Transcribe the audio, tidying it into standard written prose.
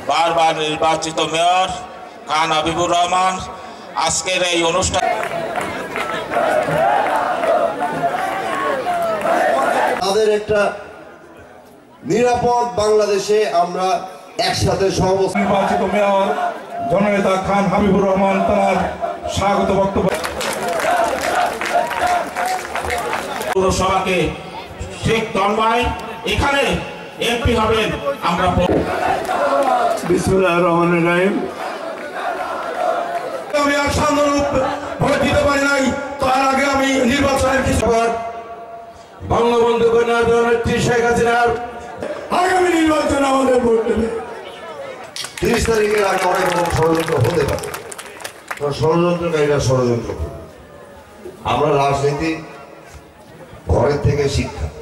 বারবার নির্বাচিত মেয়র খান হাবিবুর রহমান আজকের এই অনুষ্ঠান তাদের একটা নিরাপদ বাংলাদেশে আমরা একসাথে নির্বাচিত মেয়র জননেতা খান হাবিবুর রহমান তার স্বাগত বক্তব্য। পৌরসভাকে শেখ তন্ময় এখানে এমপি হবেন আমরা। বিসমিল্লাহির রহমানির রহিম। আমি আর শান্তরূপ ভোট দিতে পারি নাই, তার আগে আমি নির্বাচনের কিছু বঙ্গবন্ধু কন্যা জননেত্রী শেখ হাসিনার আগামী নির্বাচনে আমাদের ভোট দেবে। 30 তারিখের আগে অনেক রকম ষড়যন্ত্র হতে পারে, ষড়যন্ত্রকারীরা ষড়যন্ত্র। আমরা রাজনীতি ঘরের থেকে শিক্ষা